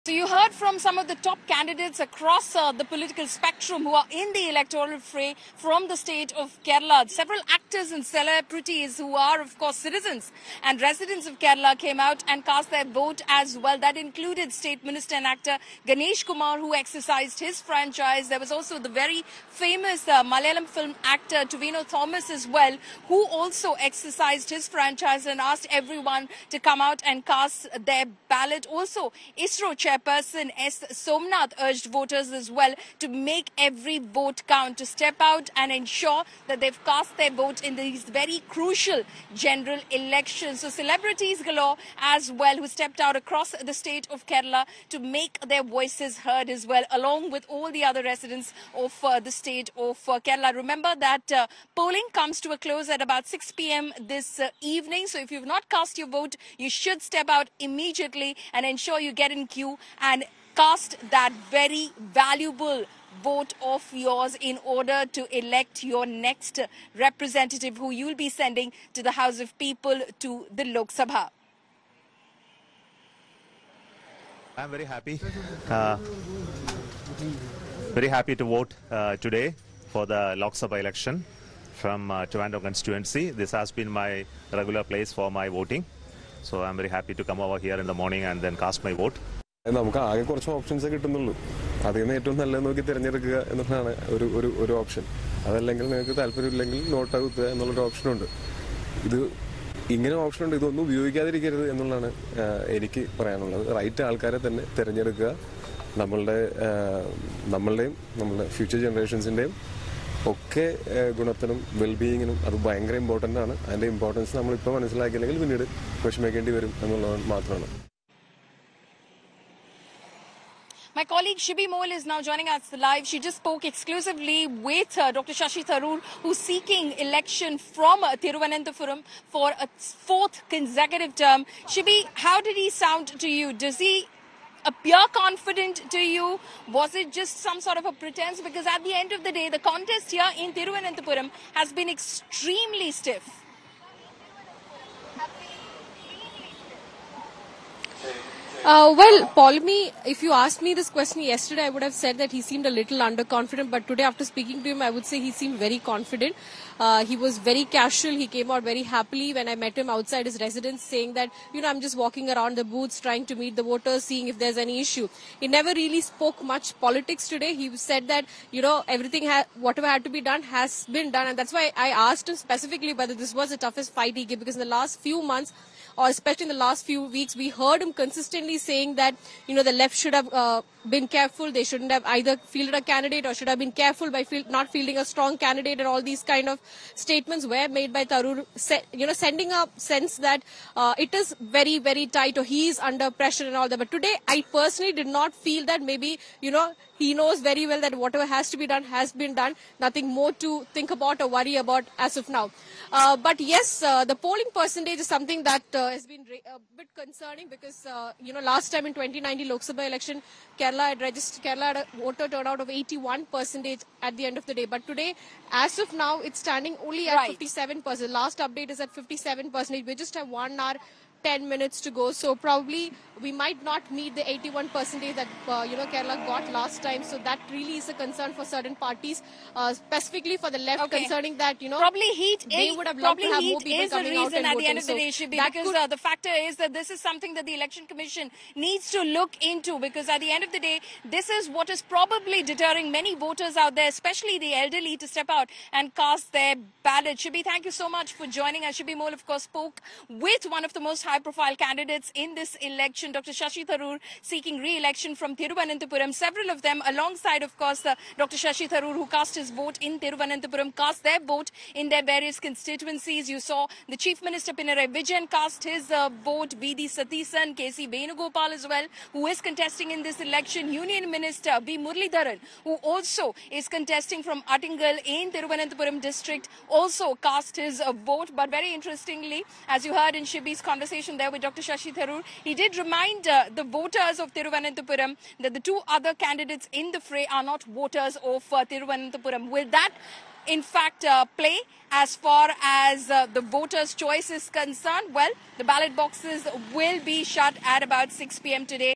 So you heard from some of the top candidates across the political spectrum who are in the electoral fray from the state of Kerala. Several actors and celebrities who are, of course, citizens and residents of Kerala came out and cast their vote as well. That included State Minister and actor Ganesh Kumar, who exercised his franchise. There was also the very famous Malayalam film actor Tovino Thomas as well, who also exercised his franchise and asked everyone to come out and cast their ballot. Also, ISRO Chairperson S. Somnath urged voters as well to make every vote count, to step out and ensure that they've cast their vote in these very crucial general elections. So celebrities galore as well who stepped out across the state of Kerala to make their voices heard as well, along with all the other residents of the state of Kerala. Remember that polling comes to a close at about 6 p.m. this evening. So if you've not cast your vote, you should step out immediately and ensure you get in queue and cast that very valuable vote of yours in order to elect your next representative who you'll be sending to the House of People, to the Lok Sabha. I'm very happy to vote today for the Lok Sabha election from Trivandrum constituency. This has been my regular place for my voting. So I'm very happy to come over here in the morning and then cast my vote. നമുക്ക് ആകെ കുറച്ച് ഓപ്ഷൻസേ കിട്ടുന്നുള്ളൂ. അതിൽ നിന്ന് ഏറ്റവും നല്ലത് നോക്കി തിരഞ്ഞെടുക്കുക എന്നതാണ് ഒരു ഓപ്ഷൻ. അതല്ലെങ്കിൽ നിങ്ങൾക്ക് താല്പര്യമില്ലെങ്കിൽ നോട്ട് ഔട്ട് എന്നുള്ളൊരു ഓപ്ഷനുണ്ട്. ഇത് ഇങ്ങനെ ഓപ്ഷനുണ്ട്, ഇതൊന്നും ഉപയോഗിക്കാതിരിക്കരുത് എന്നുള്ളതാണ് എനിക്ക് പറയാനുള്ളത്. റൈറ്റ് ആൾക്കാരെ തന്നെ തിരഞ്ഞെടുക്കുക. നമ്മളുടെയും നമ്മുടെ ഫ്യൂച്ചർ ജനറേഷൻസിൻ്റെയും ഒക്കെ ഗുണത്തിനും വെൽബീയിങ്ങിനും അത് ഭയങ്കര ഇമ്പോർട്ടൻ്റ് ആണ്. അതിൻ്റെ ഇമ്പോർട്ടൻസ് നമ്മളിപ്പോൾ മനസ്സിലാക്കിയില്ലെങ്കിൽ പിന്നീട് വിഷമിക്കേണ്ടി വരും എന്നുള്ളത് മാത്രമാണ്. My colleague Shibi Mole is now joining us live. She just spoke exclusively with Dr. Shashi Tharoor, who's seeking election from Thiruvananthapuram for a fourth consecutive term. Shibi, how did he sound to you? Does he appear confident to you? Was it just some sort of a pretense? Because at the end of the day, the contest here in Thiruvananthapuram has been extremely stiff. Well, Paulmi, if you asked me this question yesterday, I would have said that he seemed a little underconfident. But today, after speaking to him, I would say he seemed very confident. He was very casual. He came out very happily when I met him outside his residence, saying that, I'm just walking around the booths, trying to meet the voters, seeing if there's any issue. He never really spoke much politics today. He said that, everything, whatever had to be done has been done. And that's why I asked him specifically whether this was the toughest fight he gave, because in the last few months, or especially in the last few weeks, we heard him consistently saying that, the left should have been careful. They shouldn't have either fielded a candidate or should have been careful by not fielding a strong candidate, and all these kind of statements were made by Tharoor, sending a sense that it is very, very tight, or he is under pressure and all that. But today, I personally did not feel that. Maybe, he knows very well that whatever has to be done has been done. Nothing more to think about or worry about as of now. But yes, the polling percentage is something that has been a bit concerning, because, last time in 2019 Lok Sabha election, Kerala had a voter turnout of 81% at the end of the day. But today, as of now, it's standing only at 57%. Last update is at 57%. We just have 1 hour, 10 minutes to go. So probably we might not meet the 81% that, Kerala got last time. So that really is a concern for certain parties, specifically for the left, concerning that, probably heat they would have loved to have more people is coming the reason out and at the end voting. of the day, Shibi, because the factor is that this is something that the Election Commission needs to look into, because at the end of the day, this is what is probably deterring many voters out there, especially the elderly, to step out and cast their ballot. Shibi, thank you so much for joining us. Shibi Mole, of course, spoke with one of the most high-profile candidates in this election, Dr. Shashi Tharoor, seeking re-election from Thiruvananthapuram. Several of them, alongside, of course, Dr. Shashi Tharoor, who cast his vote in Thiruvananthapuram, cast their vote in their various constituencies. You saw the Chief Minister Pinarayi Vijayan cast his vote, V.D. Satheesan, K.C. Venugopal as well, who is contesting in this election. Union Minister V. Muralidharan, who also is contesting from Attingal in Thiruvananthapuram district, also cast his vote. But very interestingly, as you heard in Shibi's conversation there with Dr. Shashi Tharoor, he did remind the voters of Thiruvananthapuram that the two other candidates in the fray are not voters of Thiruvananthapuram. Will that in fact play as far as the voters' choice is concerned? Well, the ballot boxes will be shut at about 6 p.m. today.